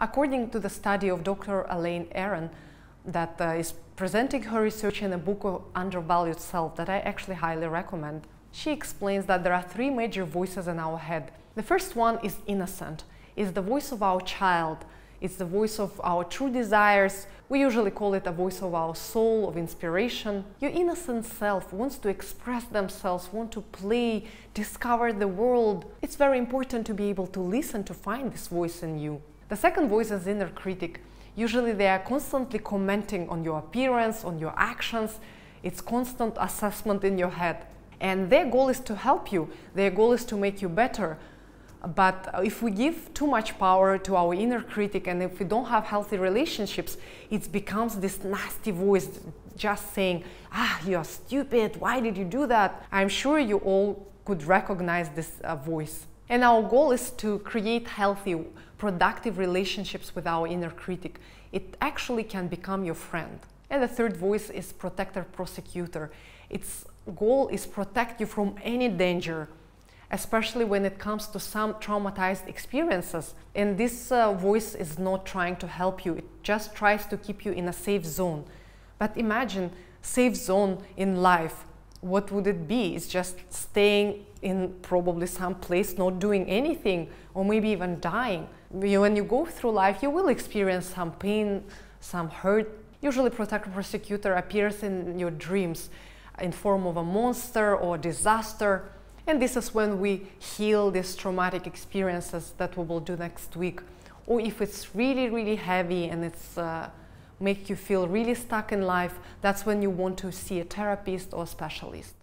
According to the study of Dr. Elaine Aron, that is presenting her research in a book of Undervalued Self that I actually highly recommend, she explains that there are three major voices in our head. The first one is innocent. It's the voice of our child. It's the voice of our true desires. We usually call it a voice of our soul, of inspiration. Your innocent self wants to express themselves, want to play, discover the world. It's very important to be able to listen to find this voice in you. The second voice is inner critic. Usually they are constantly commenting on your appearance, on your actions. It's constant assessment in your head. And their goal is to help you. Their goal is to make you better. But if we give too much power to our inner critic, and if we don't have healthy relationships, it becomes this nasty voice just saying, you're stupid, why did you do that? I'm sure you all could recognize this voice. And our goal is to create healthy, productive relationships with our inner critic. It actually can become your friend. And the third voice is protector-prosecutor. Its goal is protect you from any danger, especially when it comes to some traumatized experiences. And this voice is not trying to help you, it just tries to keep you in a safe zone. But imagine safe zone in life. What would it be? It's just staying in probably some place, not doing anything, or maybe even dying. When you go through life, you will experience some pain, some hurt. Usually protector-prosecutor appears in your dreams in form of a monster or disaster. And this is when we heal these traumatic experiences that we will do next week. Or if it's really, really heavy and it's make you feel really stuck in life, that's when you want to see a therapist or a specialist.